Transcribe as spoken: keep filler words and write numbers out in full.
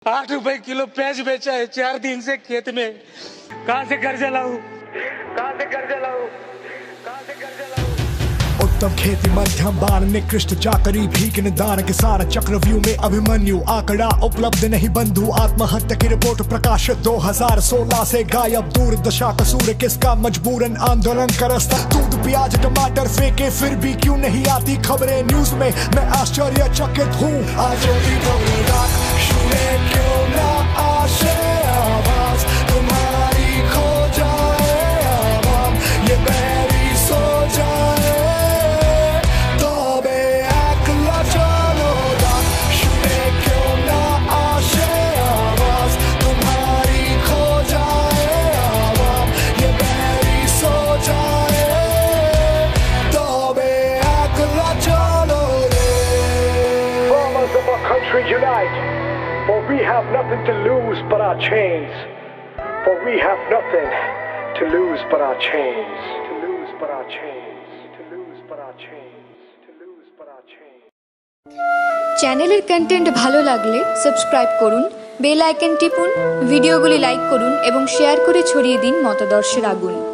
आठ रुपए किलो प्याज बेचा है चार दिन से खेत में। कहाँ से कर्जा लाऊं, कहाँ से कर्जा लाऊं, कहाँ से कर्जा लाऊं। उत्तम खेती मध्यम बाण निकृष्ट चाकरी भीख निदान किसान चक्रव्यूह में अभिमन्यु आंकड़ा उपलब्ध नहीं बंधु आत्महत्या की रिपोर्ट प्रकाशित दो हज़ार सोलह से गायब दूर दशा कसूर किसका मजबूरन आंदोलन का रास्ता दूध प्याज टमाटर फेंके फिर भी क्यों नहीं आती खबरें न्यूज में मैं आश्चर्यचकित हूँ। आज भी क्यों ना आशे आवाज तुम्हारी खो जाए आवाम ये बैरी सो जाए unite, for we have nothing to lose but our chains. For we have nothing to lose but our chains. To lose but our chains. To lose but our chains. To lose but our chains. চ্যানেলের content ভালো লাগলে subscribe করুন, bell icon টিপুন, ভিডিওগুলি like করুন এবং share করে ছড়িয়ে দিন মতাদর্শের আগুন।